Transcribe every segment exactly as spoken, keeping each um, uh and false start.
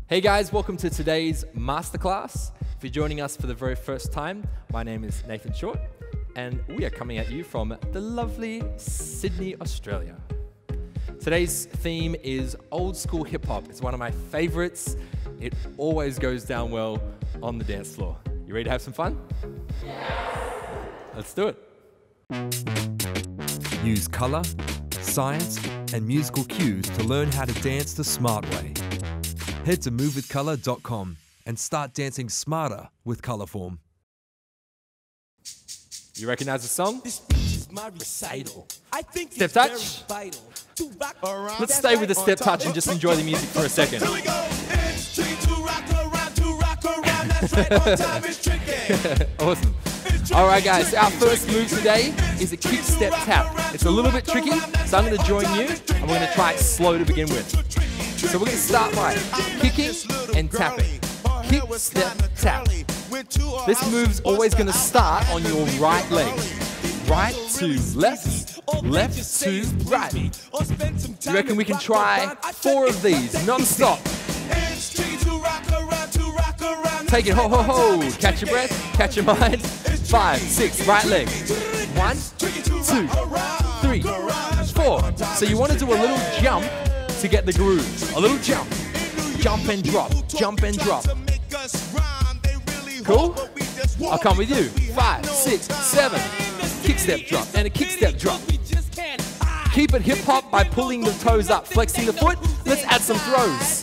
Hey guys, welcome to today's masterclass. If you're joining us for the very first time, my name is Nathan Short, and we are coming at you from the lovely Sydney, Australia. Today's theme is old school hip hop. It's one of my favorites. It always goes down well on the dance floor. You ready to have some fun? Yes. Let's do it. Use color, science, and musical cues to learn how to dance the smart way. Head to move with color dot com and start dancing smarter with Colorform. You recognize the song? This speech is my recital. I think Step it's touch. very vital to rock around. Let's stay with the step touch and just enjoy the music for a second. Here we go. It's tricky to rock around, to rock around. That's right, on time is tricky. Awesome. All right, guys, our first move today is a kick step tap. It's a little bit tricky, so I'm going to join you, and we're going to try it slow to begin with. So we're going to start by kicking and tapping. Kick, step, tap. This move's always going to start on your right leg. Right to left, left to right. You reckon we can try four of these non-stop? Take it, ho, ho, ho. Catch your breath, catch your mind. Five, six, right leg. One, two, three, four. So you want to do a little jump to get the groove. A little jump. Jump and drop, jump and drop. Cool? I'll come with you. Five, six, seven. Kick step drop and a kick step drop. Keep it hip hop by pulling the toes up, flexing the foot. Let's add some throws.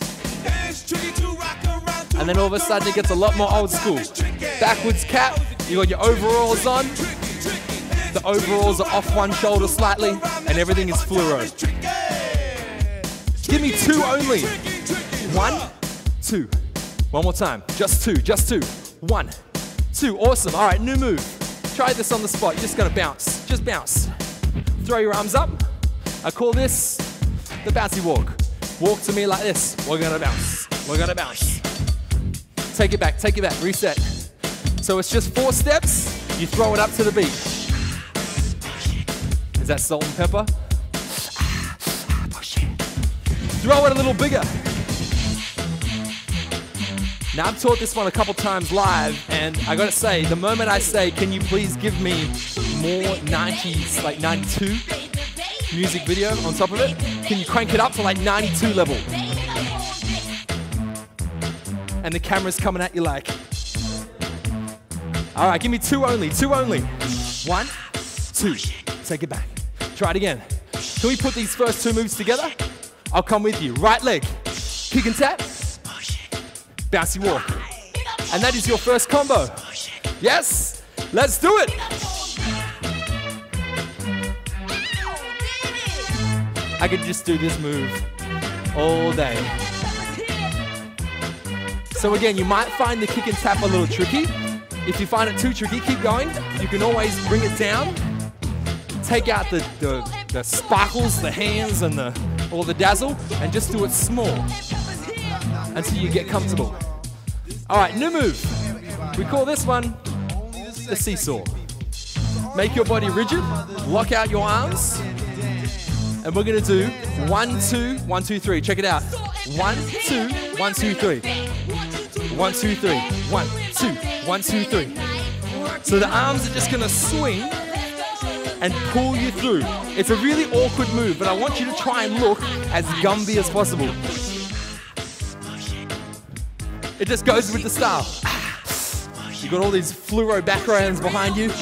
And then all of a sudden it gets a lot more old school. Backwards cap, you got your overalls on. The overalls are off one shoulder slightly, and everything is fluoro. Give me two only. One, two. One more time. Just two, just two. One, two. Awesome. All right, new move. Try this on the spot. You're just gonna bounce. Just bounce. Throw your arms up. I call this the bouncy walk. Walk to me like this. We're gonna bounce. We're gonna bounce. Take it back, take it back, reset. So it's just four steps. You throw it up to the beat. Is that salt and pepper? Throw it a little bigger. Now, I've taught this one a couple times live, and I gotta say, the moment I say, can you please give me more nineties, like ninety-two music video on top of it? Can you crank it up to like ninety-two level? And the camera's coming at you like, all right, give me two only, two only. One, two, take it back. Try it again. Can we put these first two moves together? I'll come with you. Right leg, kick and tap, bouncy walk. And that is your first combo. Yes, let's do it. I could just do this move all day. So again, you might find the kick and tap a little tricky. If you find it too tricky, keep going. You can always bring it down. Take out the, the, the sparkles, the hands, and the, or the dazzle, and just do it small until you get comfortable. All right, new move. We call this one the seesaw. Make your body rigid, lock out your arms, and we're gonna do one, two, one, two, three. Check it out. One, two, one, two, three. One, two, three. One, two, one, two, three. So the arms are just gonna swing and pull you through. It's a really awkward move, but I want you to try and look as Gumby as possible. It just goes with the style. You got all these fluoro backgrounds behind you.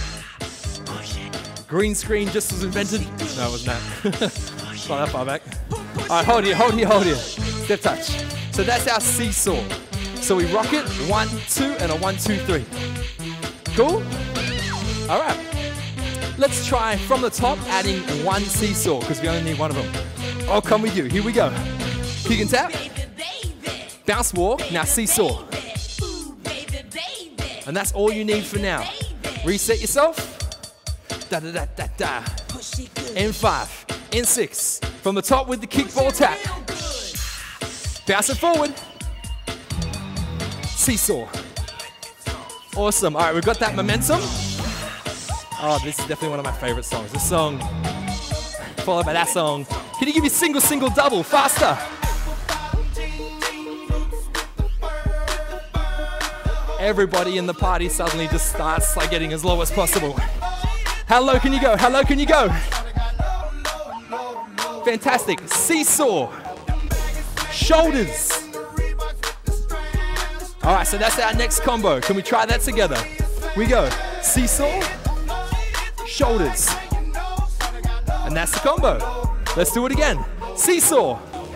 Green screen just was invented. No, it wasn't that. It's not that far back. All right, hold here, hold here, hold here. Step touch. So that's our seesaw. So we rock it, one, two, and a one, two, three. Cool? All right. Let's try from the top, adding one seesaw, because we only need one of them. I'll come with you. Here we go. Kick and tap. Bounce walk. Now seesaw. And that's all you need for now. Reset yourself. Da da da da da. In five. In six. From the top with the kickball tap. Bounce it forward. Seesaw. Awesome. All right, we've got that momentum. Oh, this is definitely one of my favorite songs. This song, followed by that song. Can you give me single, single, double, faster? everybody in the party suddenly just starts like getting as low as possible. How low can you go? How low can you go? Fantastic. Seesaw. Shoulders. All right, so that's our next combo. Can we try that together? We go. Seesaw. Shoulders. And that's the combo. Let's do it again. Seesaw.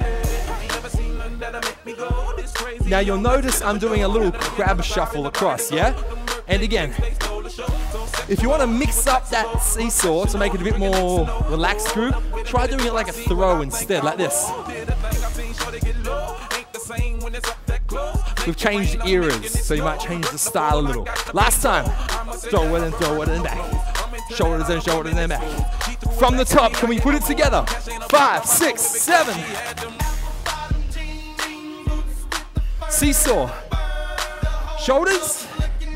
Now you'll notice I'm doing a little crab shuffle across, yeah? And again, if you want to mix up that seesaw to make it a bit more relaxed group, try doing it like a throw instead, like this. We've changed eras, so you might change the style a little. Last time, throw it and throw it and back. Shoulders and shoulders and back. From the top, can we put it together? Five, six, seven. Seesaw. Shoulders.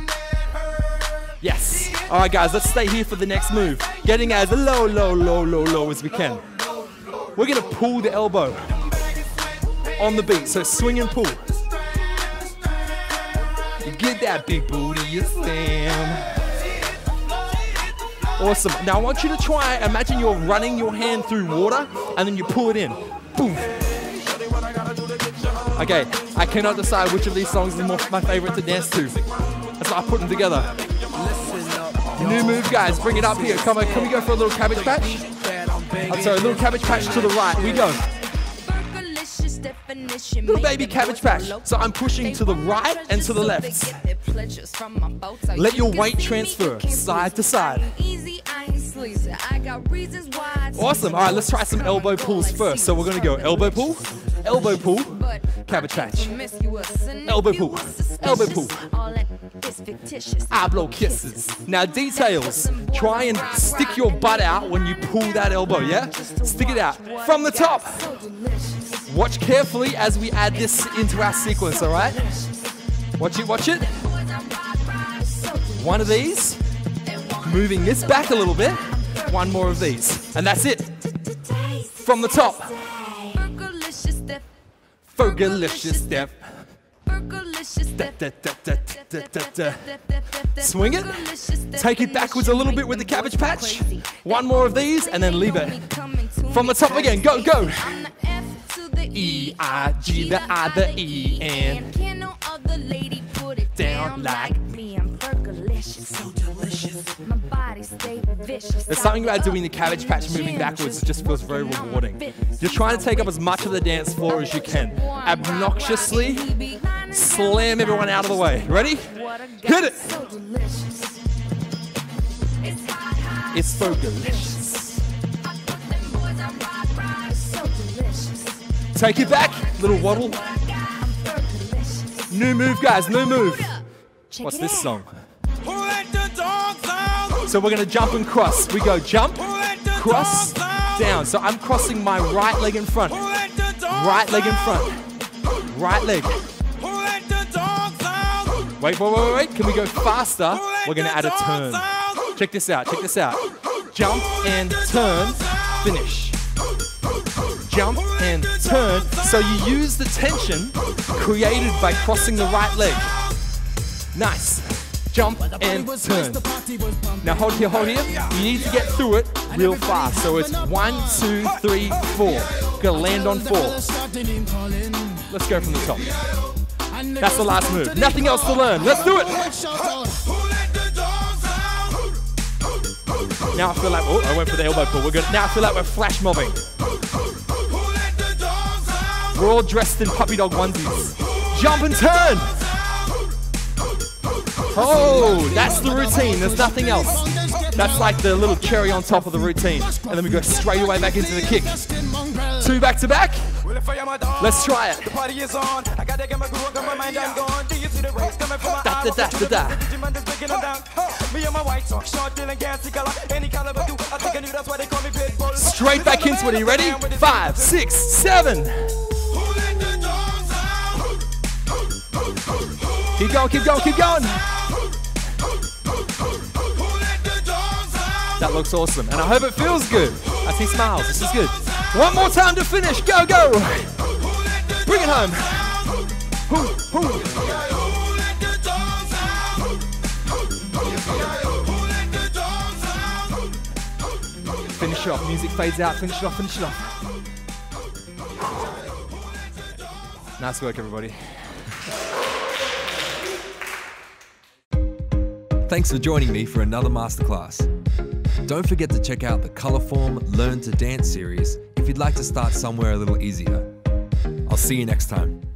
Yes. All right, guys, let's stay here for the next move. Getting as low, low, low, low, low as we can. We're gonna pull the elbow on the beat, so swing and pull. You get that big booty, you stand. Awesome. Now I want you to try, imagine you're running your hand through water and then you pull it in. Boom. Okay, I cannot decide which of these songs is more my favorite to dance to. That's why I put them together. New move, guys. Bring it up here. Come on, can we go for a little cabbage patch? I'm sorry, a little cabbage patch to the right. We go. Little baby cabbage patch. So I'm pushing to the right and to the left. Let your weight transfer side to side. Awesome. All right, let's try some elbow pulls first. So we're going to go elbow pull, elbow pull, cabbage patch. Elbow pull, elbow pull. I blow kisses. Now details. Try and stick your butt out when you pull that elbow, yeah? Stick it out. From the top. Watch carefully as we add this into our sequence, all right? Watch it, watch it. One of these. Moving this back a little bit. One more of these. And that's it. From the top. Fergalicious step. Da, da, da, da, da, da, da. Swing it. Take it backwards a little bit with the cabbage patch. One more of these and then leave it. From the top again. Go, go. E, I, G, the I, the E, and down like me. I'm fergalicious, so delicious. My body stay vicious. There's something about doing the cabbage patch moving backwards that just feels very rewarding. You're trying to take up as much of the dance floor as you can. Obnoxiously slam everyone out of the way. Ready? Hit it! It's fergalicious. Take it back, little waddle. New move, guys, new move. What's this song? So we're gonna jump and cross. We go jump, cross, down. So I'm crossing my right leg in front. Right leg in front. Right leg. Wait, wait, wait, wait. Can we go faster? We're gonna add a turn. Check this out, check this out. Jump and turn, finish. Jump and turn, so you use the tension created by crossing the right leg. Nice. Jump and turn. Now hold here, hold here. You need to get through it real fast. So it's one, two, three, four. Gotta land on four. Let's go from the top. That's the last move. Nothing else to learn. Let's do it. Now I feel like, oh, I went for the elbow pull. We're good. Now I feel like we're flash mobbing. We're all dressed in puppy dog onesies. Jump and turn. Oh, that's the routine. There's nothing else. That's like the little cherry on top of the routine. And then we go straight away back into the kick. Two back to back. Let's try it. Da, da, da, da, da. Straight back into it. Are you ready? Five, six, seven. Keep going, keep going, keep going. That looks awesome, and I hope it feels good. I see smiles, this is good. One more time to finish, go, go. Bring it home. Hoo, hoo. Finish it off. Music fades out. Finish it off. Finish it off. Nice work, everybody. Thanks for joining me for another masterclass. Don't forget to check out the Colourform Learn to Dance series if you'd like to start somewhere a little easier. I'll see you next time.